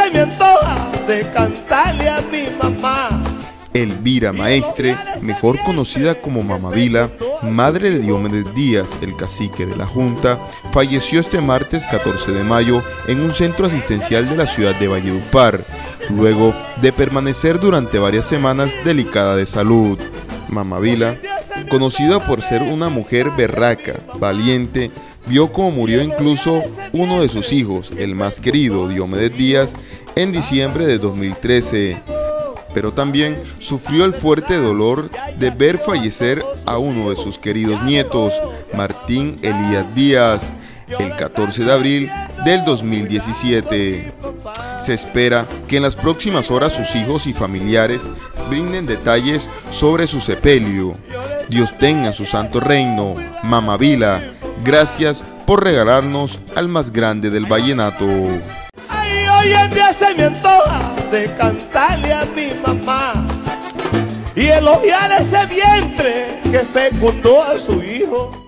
se me antoja de cantarle a mi mamá. Elvira Maestre, mejor conocida como Mama Vila, madre de Diomedes Díaz, el cacique de la Junta, falleció este martes 14 de mayo en un centro asistencial de la ciudad de Valledupar, luego de permanecer durante varias semanas delicada de salud. Mama Vila, conocida por ser una mujer berraca, valiente, vio cómo murió incluso uno de sus hijos, el más querido, Diomedes Díaz, en diciembre de 2013. Pero también sufrió el fuerte dolor de ver fallecer a uno de sus queridos nietos, Martín Elías Díaz, el 14 de abril del 2017. Se espera que en las próximas horas sus hijos y familiares brinden detalles sobre su sepelio. Dios tenga su santo reino. Mama Vila, gracias por regalarnos al más grande del vallenato. Ay, hoy en día se me antoja de cantarle a mi mamá y elogiar ese vientre que fecundó a su hijo.